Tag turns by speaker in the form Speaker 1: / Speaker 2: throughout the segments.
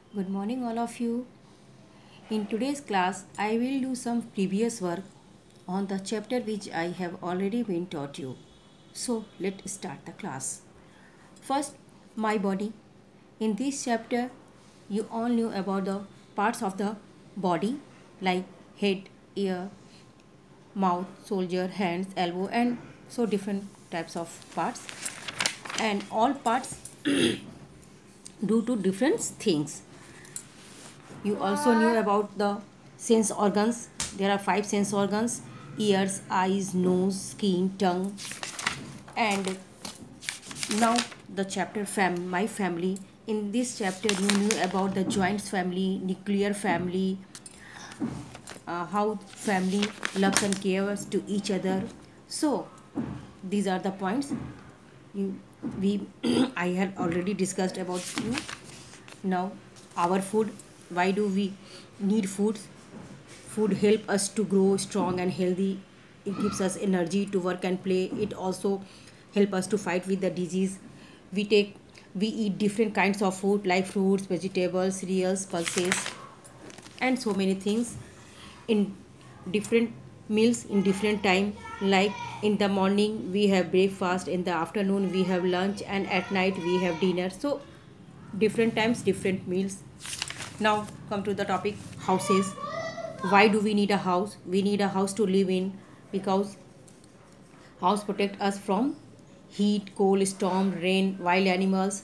Speaker 1: Good morning, all of you. In today's class, I will do some previous work on the chapter which I have already been taught you. So, let's start the class. First, my body. In this chapter, you all knew about the parts of the body like head, ear, mouth, shoulder, hands, elbow, and so different types of parts. And all parts do to different things. You also knew about the sense organs. There are 5 sense organs: ears, eyes, nose, skin, tongue. And now the chapter my family. In this chapter you knew about the joints family, nuclear family, how family loves and cares to each other. So these are the points we I had already discussed about you. Now our food. Why do we need food? Food help us to grow strong and healthy. It gives us energy to work and play. It also help us to fight with the disease. We eat different kinds of food like fruits, vegetables, cereals, pulses, and so many things in different meals in different time. Like in the morning we have breakfast, in the afternoon we have lunch, and at night we have dinner. So different times, different meals. Now come to the topic, houses. Why do we need a house? We need a house to live in because house protect us from heat, cold, storm, rain, wild animals,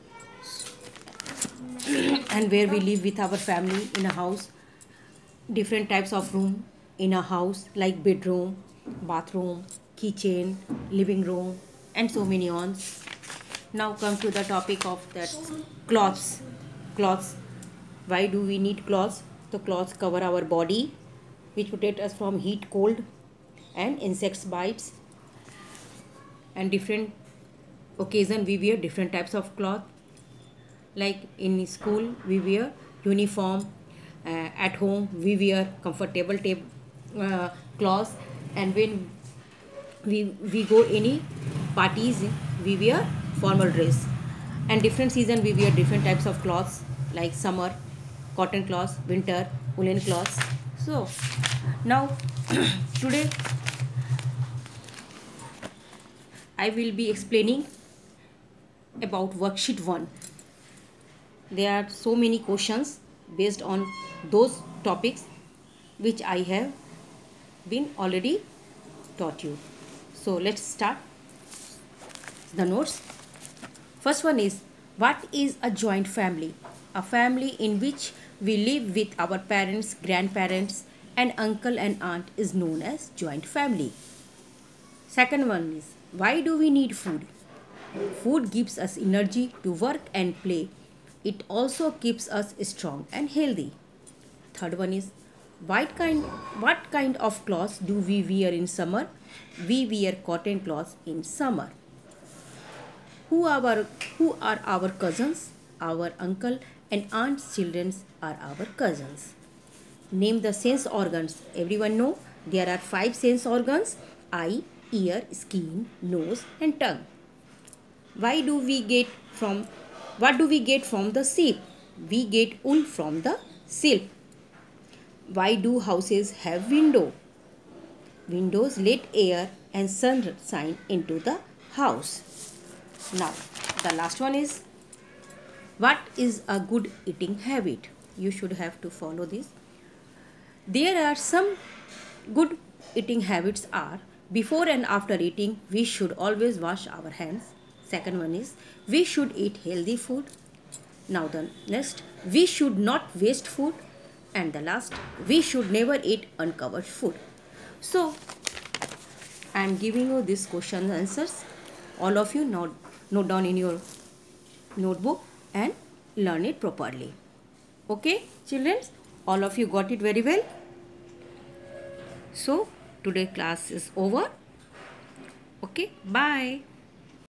Speaker 1: and where we live with our family in a house. Different types of room in a house like bedroom, bathroom, kitchen, living room, and so many on. Now come to the topic of that, clothes. Clothes. Why do we need clothes? The clothes cover our body, which protect us from heat, cold, and insects bites. And different occasion we wear different types of cloth. Like in school we wear uniform, at home we wear comfortable clothes, and when we go any parties we wear formal dress. And different season we wear different types of clothes like summer cotton cloths, winter woolen cloths. So now today I will be explaining about worksheet 1. There are so many questions based on those topics which I have been already taught you. So let's start the notes. First one is, what is a joint family? A family in which we live with our parents, grandparents, and uncle and aunt is known as joint family. Second one is, why do we need food? Food gives us energy to work and play. It also keeps us strong and healthy. Third one is, what kind of clothes do we wear in summer? We wear cotton clothes in summer. Who are our cousins? Our uncle and aunt's children are our cousins. Name the sense organs. Everyone know there are 5 sense organs: eye, ear, skin, nose, and tongue. What do we get from the sheep? We get wool from the silk. Why do houses have window? Windows let air and sunshine into the house. Now the last one is, what is a good eating habit? You should have to follow this. There are some good eating habits are, before and after eating we should always wash our hands. Second one is, we should eat healthy food. Now the next, we should not waste food. And the last, we should never eat uncovered food. So I am giving you this question answers. All of you note down in your notebook and learn it properly. Okay, children, all of you got it very well. So today class is over. Okay, bye.